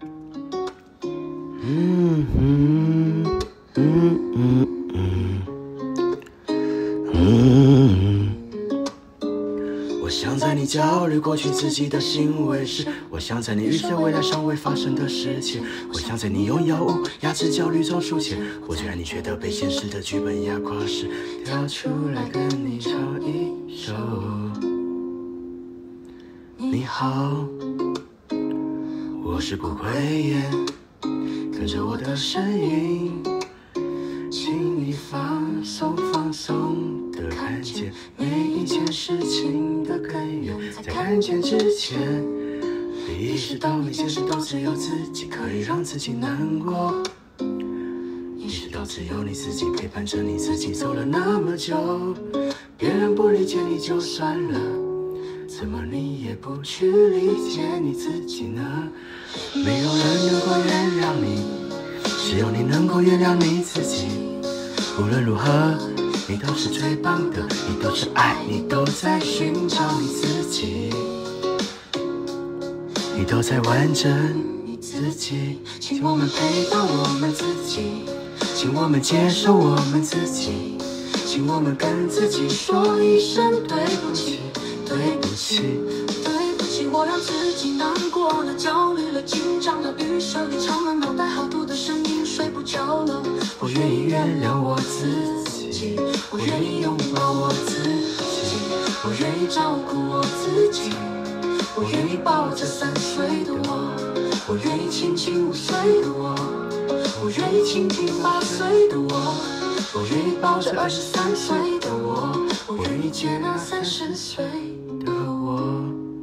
我想在你焦虑过去自己的行为时，我想在你预设未来尚未发生的事情，我想在你用药物压制焦虑中抒情，我就让你觉得被现实的剧本压垮时，跳出来跟你唱一首你好，我是不会演，跟着我的声音，请你放松放松的看见每一件事情的根源，在看见之前，别意识到每件事都只有自己可以让自己难过，意识到只有你自己陪伴着你自己走了那么久，别人不理解你就算了，怎么你也不去理解你自己呢？没有人能够原谅你，只有你能够原谅你自己。无论如何，你都是最棒的，你都是爱，你都在寻找你自己，你都在完整你自己。请我们陪伴我们自己，请我们接受我们自己，请我们跟自己说一声对不起，对不起， 对不起，我让自己难过了，焦虑了，紧张了，预设里长了脑袋好多的声音，睡不着了。 我愿意原谅我自己， 我愿意拥抱我自己，我愿意照顾我自己，我愿意抱着3岁的我，我愿意亲亲5岁的我，我愿意倾听8岁的我，我愿意抱着23岁的我，我愿意接纳30岁的我。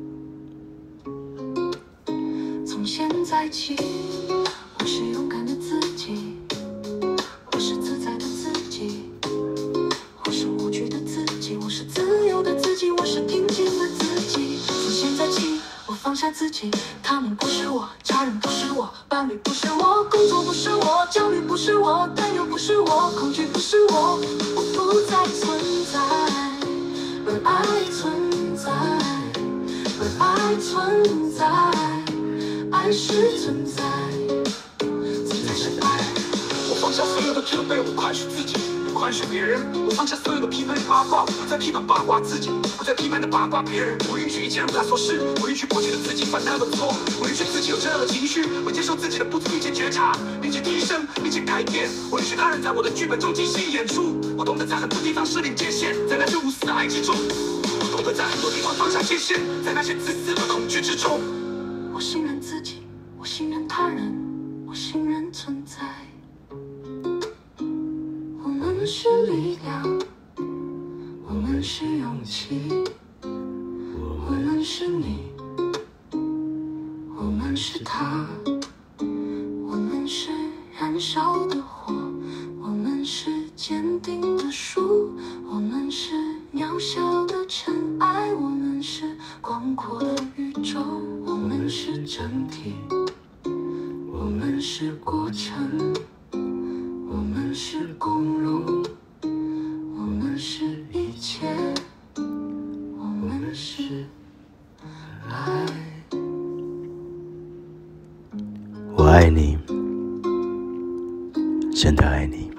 从现在起，我是勇敢的自己，我是自在的自己，我是无惧的自己，我是自由的自己，我是平静的自己。从现在起，我放下自己，他们不是我，家人不是我，伴侣不是我，工作不是我，焦虑不是我，担忧不是我，恐惧不是我，我不再存在，而爱存在，而爱存在，爱是存在，存在是爱。 我放下所有的责备，我宽恕自己，不宽恕别人。我放下所有的批判八卦，我不再批判八卦自己，不再批判的八卦别人。我允许一切人无所事，我允许过去的自己犯那么错，我允许自己有这样的情绪，我接受自己的不足，并且觉察，并且提升，并且改变。我允许他人在我的剧本中即兴演出，我懂得在很多地方设定界限，在那些无私的爱之中，我懂得在很多地方放下界限，在那些自私的恐惧之中。 我信任自己，我信任他人，我信任存在。我们是力量，我们是勇气，我们是你，我们是他，我们是燃烧的火，我们是坚定的树，我们是渺小的尘埃，我们是广阔的宇宙，我们是整体，我们是过程，我们是公路，我们是一切，我们是爱。 我爱你，真的爱你。